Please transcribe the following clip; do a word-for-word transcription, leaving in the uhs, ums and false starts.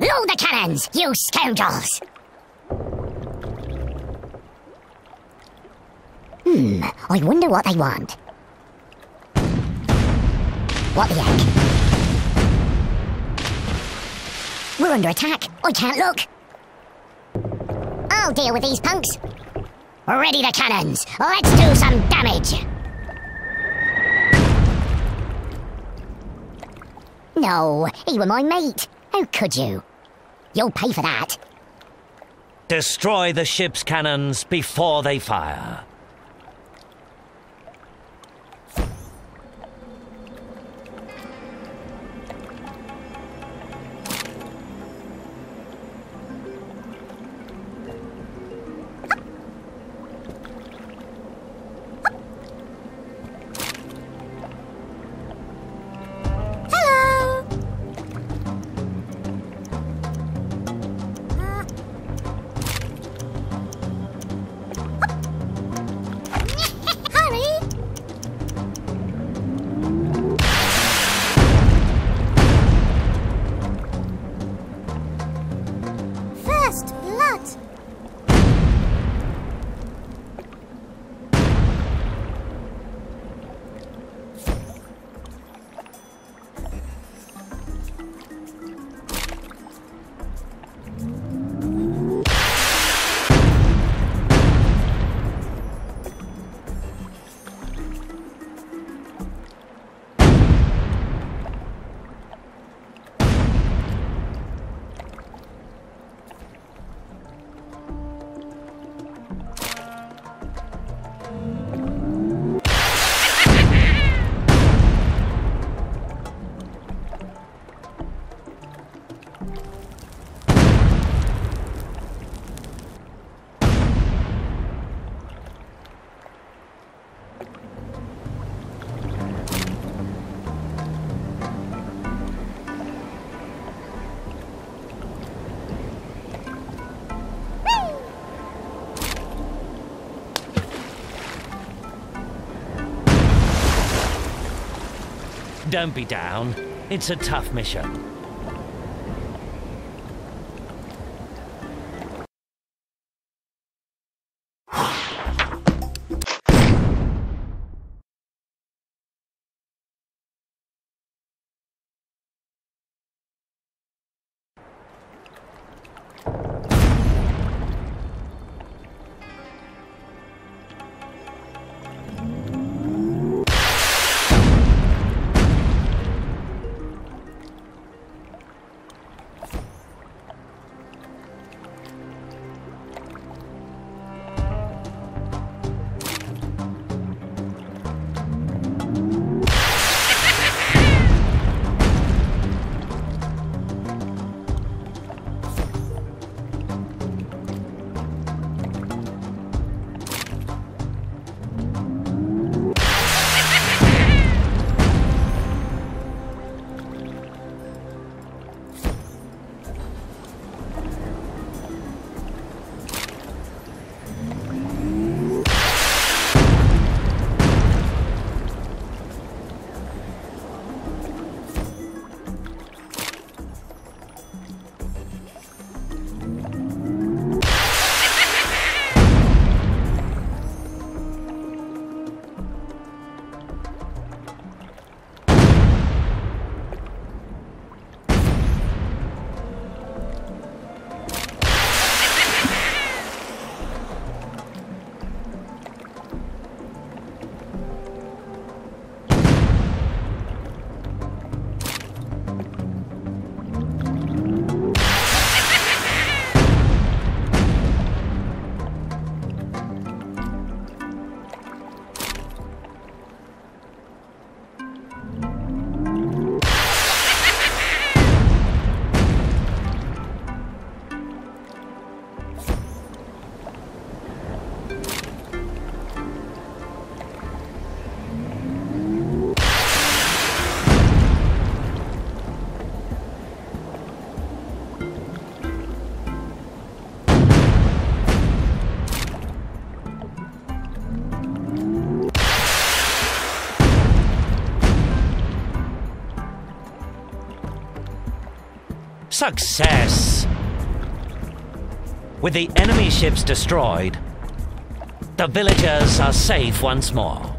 Load the cannons, you scoundrels! Hmm, I wonder what they want. What the heck? We're under attack. I can't look. I'll deal with these punks. Ready the cannons. Let's do some damage. No, he were my mate. How could you? You'll pay for that. Destroy the ship's cannons before they fire. Don't be down. It's a tough mission. Success! With the enemy ships destroyed, the villagers are safe once more.